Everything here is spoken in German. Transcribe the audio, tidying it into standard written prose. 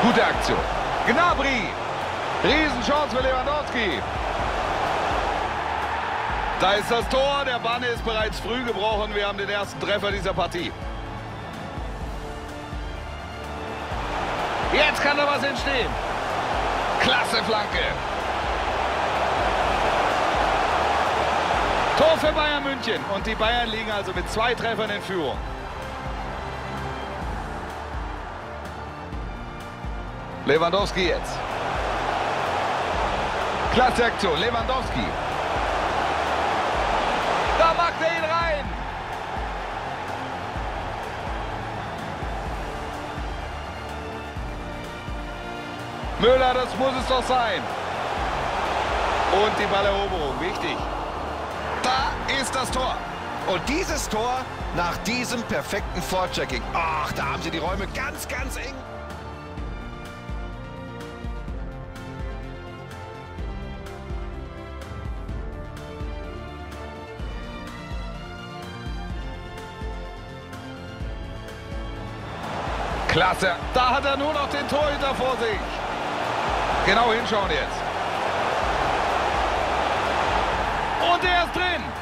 Gute Aktion. Gnabry. Riesenchance für Lewandowski. Da ist das Tor. Der Bann ist bereits früh gebrochen. Wir haben den ersten Treffer dieser Partie. Jetzt kann da was entstehen. Klasse Flanke. Tor für Bayern München. Und die Bayern liegen also mit 2 Treffern in Führung. Lewandowski jetzt. Klasse Aktion. Lewandowski. Da macht er ihn rein. Müller, das muss es doch sein. Und die Balleroberung, wichtig. Da ist das Tor. Und dieses Tor nach diesem perfekten Vorchecking. Ach, da haben sie die Räume ganz, ganz eng. Klasse. Da hat er nur noch den Torhüter vor sich. Genau hinschauen jetzt. Und er ist drin.